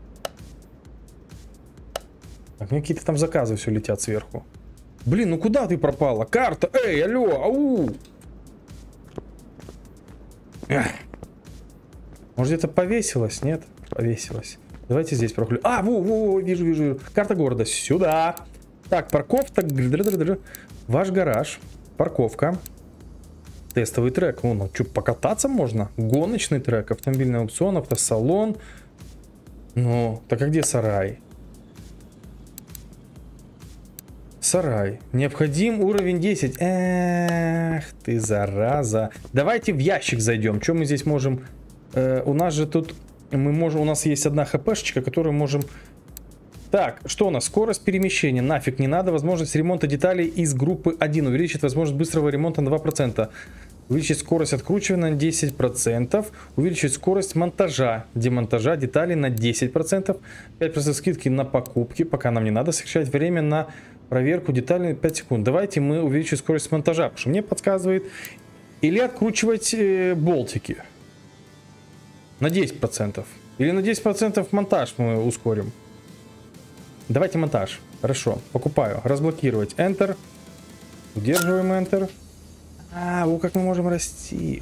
Так, мне какие-то там заказы все летят сверху. Блин, ну куда ты пропала? Карта! Эй, алло! Ау! Эх. Может, где-то повесилась? Нет? Повесилась. Давайте здесь прохлю. А, во, вижу. Карта города. Сюда. Так, парковка. Ваш гараж. Парковка. Тестовый трек. Ну, что, покататься можно? Гоночный трек. Автомобильный аукцион, автосалон. Ну, так а где сарай? Сарай. Необходим уровень 10. Эх, ты зараза. Давайте в ящик зайдем. Что мы здесь можем... у нас же тут... У нас есть одна хпшечка, которую можем... Так, что у нас? Скорость перемещения. Нафиг не надо. Возможность ремонта деталей из группы 1. Увеличит возможность быстрого ремонта на 2%. Увеличить скорость откручивания на 10%. Увеличить скорость монтажа, демонтажа деталей на 10%. 5% скидки на покупки. Пока нам не надо. Сокращать время на проверку деталей 5 секунд. Давайте мы увеличим скорость монтажа. Потому что мне подсказывает. Или откручивать болтики. На 10%. Или на 10% монтаж мы ускорим. Давайте монтаж. Хорошо. Покупаю. Разблокировать. Enter. Удерживаем Enter. А, вот как мы можем расти.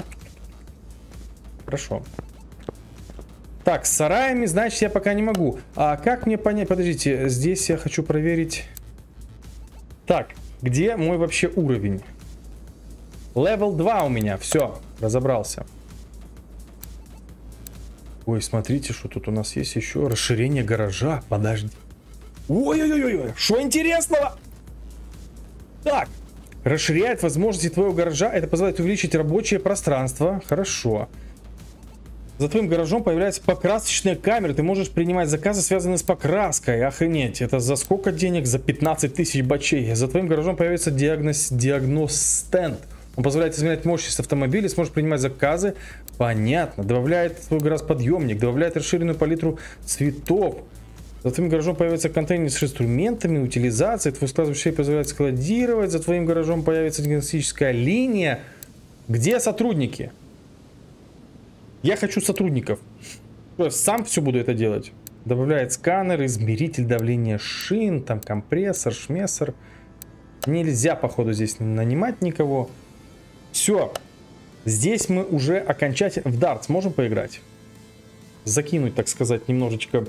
Хорошо. Так, с сараями, значит, я пока не могу. А как мне понять? Подождите, здесь я хочу проверить. Так, где мой вообще уровень? Level 2 у меня. Все, разобрался. Ой, смотрите, что тут у нас есть еще. Расширение гаража. Подожди. Ой-ой-ой-ой, что интересного? Так, расширяет возможности твоего гаража. Это позволяет увеличить рабочее пространство. Хорошо. За твоим гаражом появляются покрасочные камеры. Ты можешь принимать заказы, связанные с покраской. Охренеть. Это за сколько денег? За 15 тысяч бачей. За твоим гаражом появится диагноз-стенд. Он позволяет изменять мощность автомобиля, сможешь принимать заказы. Понятно. Добавляет в твой гараж подъемник. Добавляет расширенную палитру цветов. За твоим гаражом появится контейнер с инструментами, утилизацией. Твой склад вещей позволяет складировать. За твоим гаражом появится диагностическая линия. Где сотрудники? Я хочу сотрудников. Я сам все буду это делать. Добавляет сканер, измеритель давления шин, там компрессор, шмессор. Нельзя, походу, здесь нанимать никого. Все. Здесь мы уже окончательно... В дартс можем поиграть? Закинуть, так сказать, немножечко.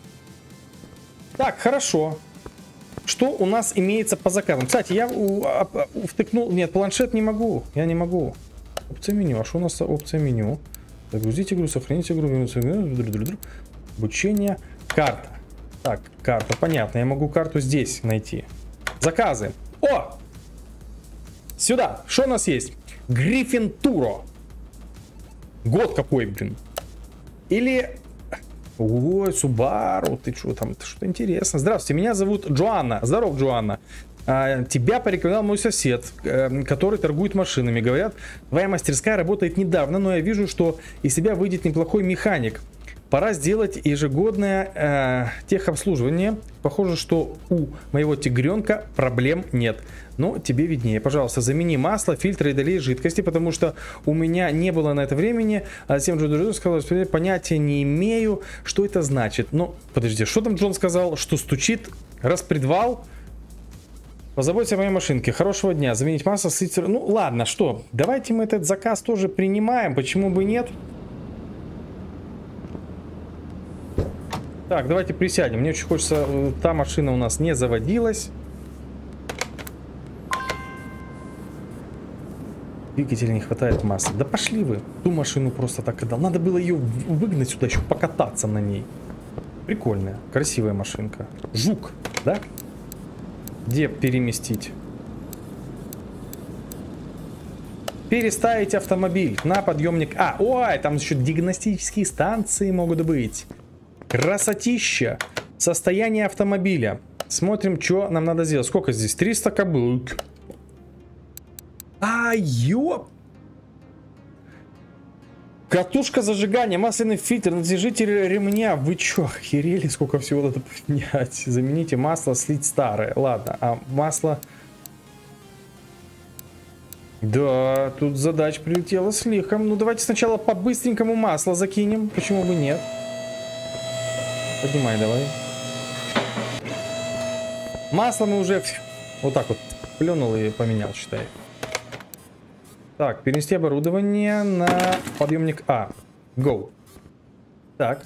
Так, хорошо. Что у нас имеется по заказам? Кстати, я втыкнул... Нет, планшет не могу. Я не могу. Опция меню. А что у нас опция меню? Загрузить игру, сохранить игру, вернуться в игру. Обучение. Карта. Так, карта. Понятно. Я могу карту здесь найти. Заказы. О! Сюда. Что у нас есть? Гриффин Туро. Год какой, блин. Или... Ой, Субару. Ты что там? Что-то интересно. Здравствуйте, меня зовут Джоанна. Здоров, Джоанна. Тебя порекомендовал мой сосед, который торгует машинами. Говорят, твоя мастерская работает недавно, но я вижу, что из тебя выйдет неплохой механик. Пора сделать ежегодное техобслуживание. Похоже, что у моего тигренка проблем нет. Но тебе виднее. Пожалуйста, замени масло, фильтры и долей жидкости, потому что у меня не было на это времени. А затем Джон сказал, что понятия не имею, что это значит. Ну, подожди, что там Джон сказал? Что стучит распредвал? Позаботься о моей машинке. Хорошего дня. Заменить масло, фильтр. Ну, ладно, что? Давайте мы этот заказ тоже принимаем. Почему бы нет? Так, давайте присядем. Мне очень хочется... Та машина у нас не заводилась. Двигателя не хватает массы. Да пошли вы. Ту машину просто так отдал. Надо было ее выгнать сюда, еще покататься на ней. Прикольная, красивая машинка. Жук, да? Где переместить? Переставить автомобиль на подъемник. Ой, там еще диагностические станции могут быть. Красотища. Состояние автомобиля. Смотрим, что нам надо сделать. Сколько здесь? 300 кобыл. Ёп. Катушка зажигания, масляный фильтр, натяжитель ремня. Вы чё, охерели? Сколько всего надо поменять? Замените масло, слить старое. Ладно, а масло... Да, тут задач прилетела с лихом. Ну, давайте сначала по-быстренькому масло закинем. Почему бы нет? Поднимай давай. Масло мы уже вот так вот плюнул и поменял, считай. Так, перенести оборудование на подъемник А. Go. Так.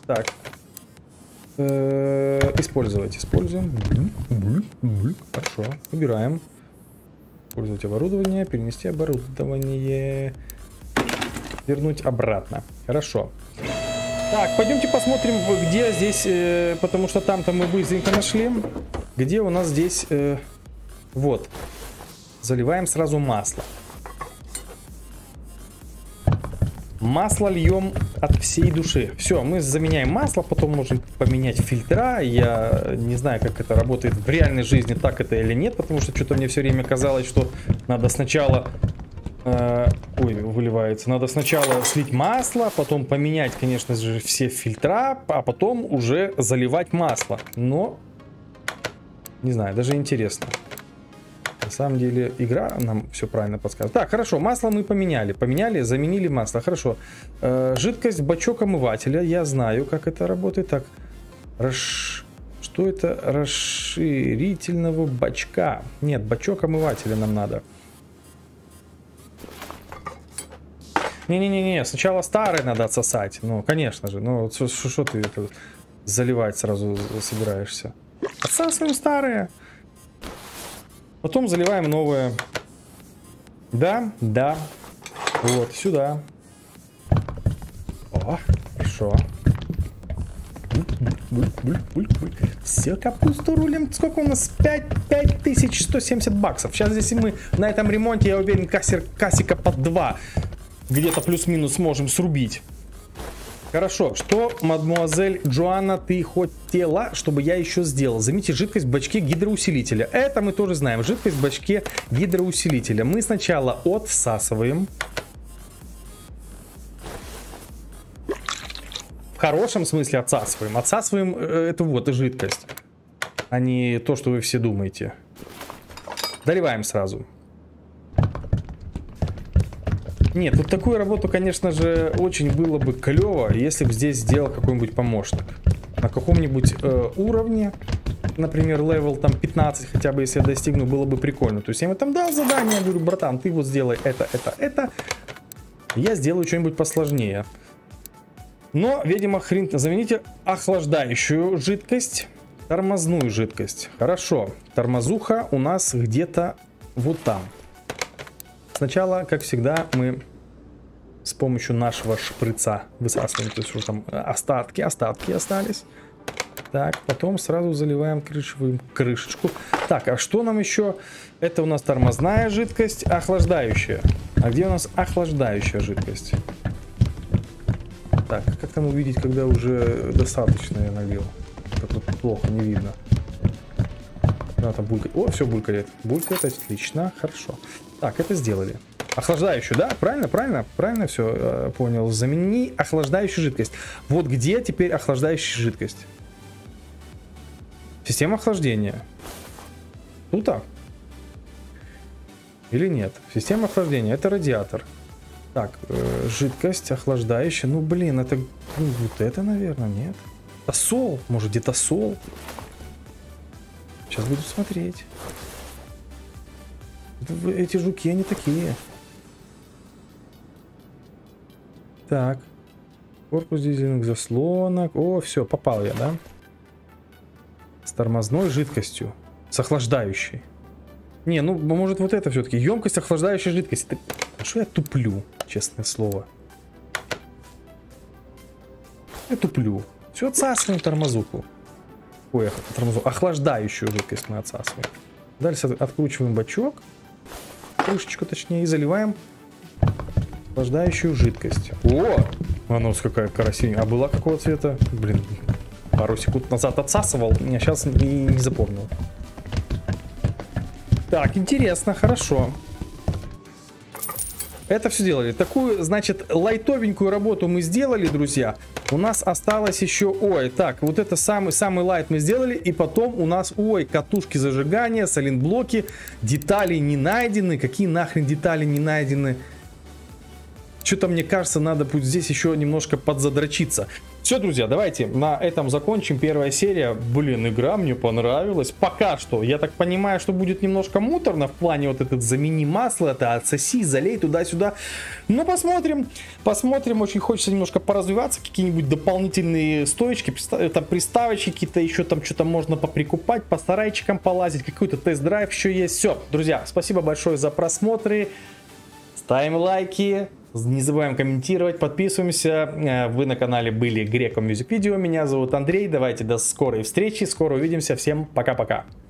Использовать. Используем. Хорошо. Убираем. Использовать оборудование. Перенести оборудование. Вернуть обратно. Хорошо. Так, пойдемте посмотрим, где здесь, потому что там-то мы быстренько нашли. Где у нас здесь, вот. Заливаем сразу масло. Масло льем от всей души. Все, мы заменяем масло, потом можем поменять фильтра. Я не знаю, как это работает в реальной жизни, так это или нет, потому что что-то мне все время казалось, что надо сначала... выливается. Надо сначала слить масло, потом поменять, конечно же, все фильтра, а потом уже заливать масло. Но, не знаю, даже интересно. На самом деле, игра нам все правильно подсказывает. Так, хорошо, масло мы поменяли. Поменяли, заменили масло. Хорошо. Жидкость, бачок омывателя. Я знаю, как это работает. Так, что это? Расширительного бачка. Нет, бачок омывателя нам надо. Не-не-не, сначала старый надо отсосать. Ну, конечно же. Ну, что ты это заливать сразу собираешься? Отсасываем старые. Потом заливаем новое. Да. Вот, сюда. О, хорошо. Все, капусту рулим. Сколько у нас? 5170 баксов. Сейчас здесь мы на этом ремонте, я уверен, кассика под 2. Где-то плюс-минус сможем срубить. Хорошо, что, мадмуазель Джоанна, ты хотела, чтобы я еще сделал? Заметьте, жидкость в бачке гидроусилителя. Это мы тоже знаем. Жидкость в бачке гидроусилителя. Мы сначала отсасываем. В хорошем смысле отсасываем. Отсасываем эту вот жидкость. А не то, что вы все думаете. Доливаем сразу. Нет, вот такую работу, конечно же, очень было бы клево, если бы здесь сделал какой-нибудь помощник. На каком-нибудь уровне, например, левел там 15, хотя бы если я достигну, было бы прикольно. То есть я ему там дал задание, говорю, братан, ты вот сделай это. Я сделаю что-нибудь посложнее. Но, видимо, хрен... Замените охлаждающую жидкость, тормозную жидкость. Хорошо, тормозуха у нас где-то вот там. Сначала, как всегда, мы с помощью нашего шприца высасываем, то есть что там остатки остались. Так, потом сразу заливаем крышечку. Так, а что нам еще? Это у нас тормозная жидкость, охлаждающая. А где у нас охлаждающая жидкость? Так, как там увидеть, когда уже достаточно я налил? Тут плохо, не видно. Там булькает. О, все булькает. Булькает, отлично, хорошо. Так, это сделали. Охлаждающую, да? Правильно все понял. Замени охлаждающую жидкость. Вот где теперь охлаждающая жидкость? Система охлаждения. Тут так? Или нет? Система охлаждения. Это радиатор. Так, жидкость охлаждающая. Ну, блин, это... Ну, вот это, наверное, нет. Тосол. Может, где тосол? Сейчас буду смотреть. Эти жуки, они такие. Так. Корпус дизельных заслонок. О, все, попал я, да? С тормозной жидкостью. С охлаждающей. Не, ну, может, вот это все-таки. Емкость охлаждающей жидкости. А что я туплю, честное слово? Я туплю. Все, отсасываем тормозуху. Ой, охлаждающую жидкость мы отсасываем. Дальше откручиваем бачок, крышечку точнее, и заливаем охлаждающую жидкость. О, она какая красивая. А была какого цвета? Блин, пару секунд назад отсасывал, я сейчас не запомнил. Так, интересно, хорошо. Это все делали. Такую, значит, лайтовенькую работу мы сделали, друзья. У нас осталось еще... Ой, так, вот это самый лайт мы сделали. И потом у нас, ой, катушки зажигания, сайлентблоки. Детали не найдены. Какие нахрен детали не найдены? Что-то, мне кажется, надо будет здесь еще немножко подзадрочиться. Все, друзья, давайте на этом закончим. Первая серия. Блин, игра мне понравилась. Пока что. Я так понимаю, что будет немножко муторно в плане вот этот замени масло, это отсоси, залей туда-сюда. Но посмотрим. Посмотрим. Очень хочется немножко поразвиваться. Какие-нибудь дополнительные стоечки, там приставочки какие-то, еще там что-то можно поприкупать, по сарайчикам полазить. Какой-то тест-драйв еще есть. Все, друзья, спасибо большое за просмотры. Ставим лайки. Не забываем комментировать, подписываемся. Вы на канале были Greco Music Video. Меня зовут Андрей. Давайте до скорой встречи. Скоро увидимся. Всем пока-пока.